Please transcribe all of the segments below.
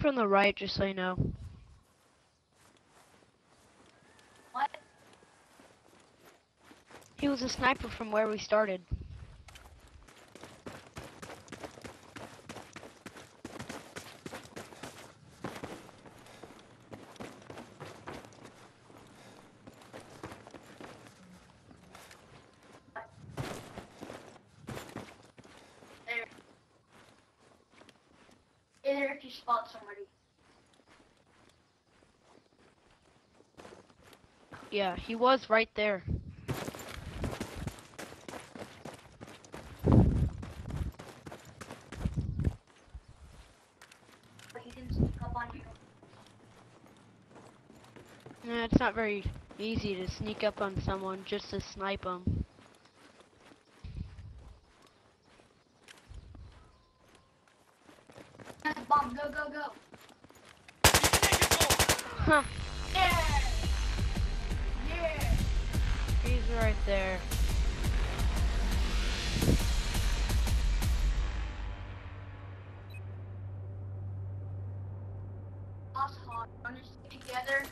from the right, just so you know. What? He was a sniper from where we started. There. Either if you spot somebody. Yeah, he was right there. But he can sneak up on you. Yeah, it's not very easy to sneak up on someone just to snipe them. That's a bomb. Go, go, go. Huh, Yeah! Yeah! he's right there. Us hot. Want to stick together?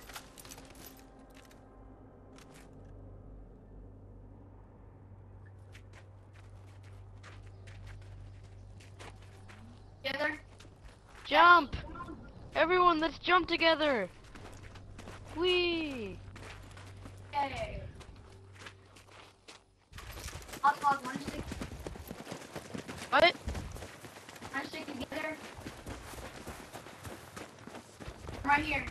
Together? Jump! Everyone, let's jump together! Whee! Yay! Us hot. Want to stick What? together? Right here.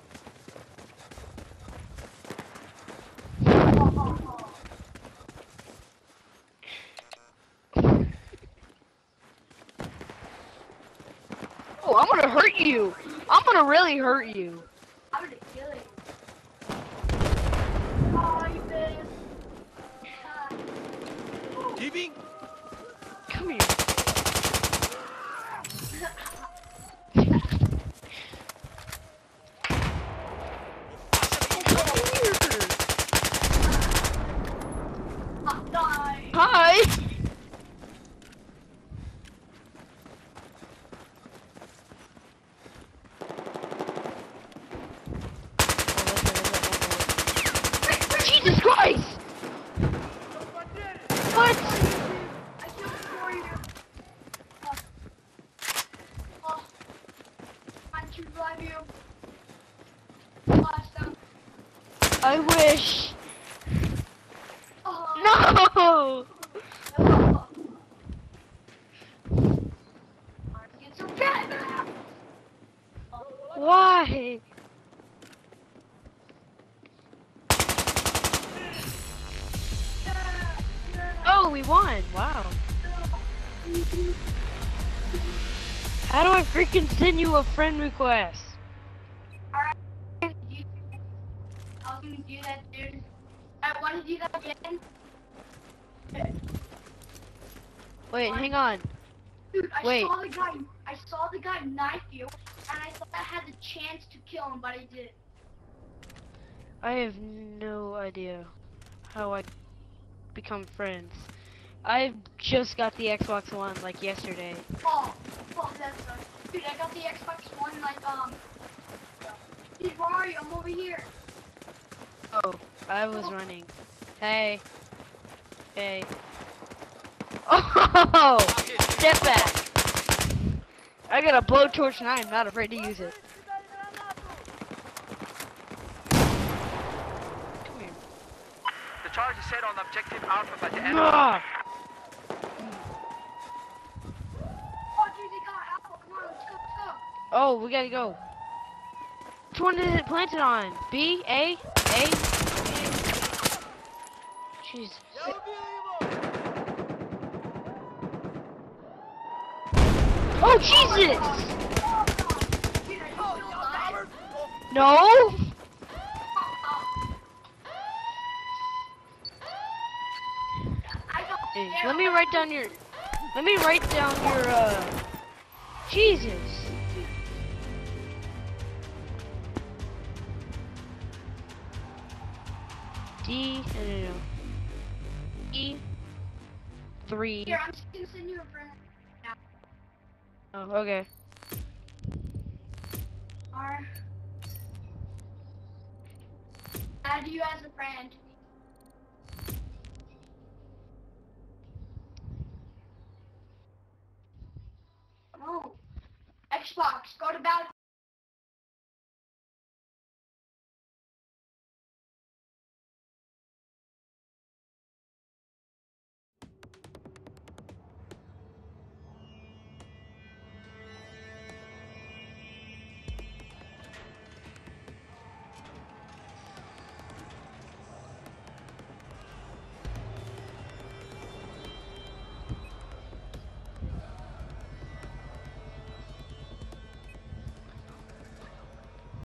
Oh, I'm gonna hurt you! I'm gonna really hurt you! I'm gonna kill you. Oh, you bitch. Giving? Come here. Die. Hi! Jesus Christ! What? I killed for you. Oh. I can revive you. Last time. I wish. Oh. No! No. Get some cat now. Why? Oh, we won! Wow. How do I freaking send you a friend request? Alright. I was gonna do that, dude. I want to do that again. Wait, hang on. Dude, Wait. I saw the guy knife you, and I thought I had the chance to kill him, but I didn't. I have no idea how I become friends. I just got the Xbox One like yesterday. Oh, that sucks. Dude, I got the Xbox One, like, Dude, where are you? I'm over here. Oh, I was running. Hey. Hey. Oh! Step back! I got a blowtorch and I am not afraid to use it. Come here. The charge is set on objective Alpha by the enemy. Ah! Oh, dude, they got Apple. Come on, let's go, let's go. Oh, we gotta go. Which one is it planted on? B? A? A? Jeez. Oh, Jesus! Dude, are you still alive? No? I got Hey, scared. let me write down your... Jesus. D... No. E3... Here, I'm just gonna send you a friend. Oh, okay. Add you as a friend.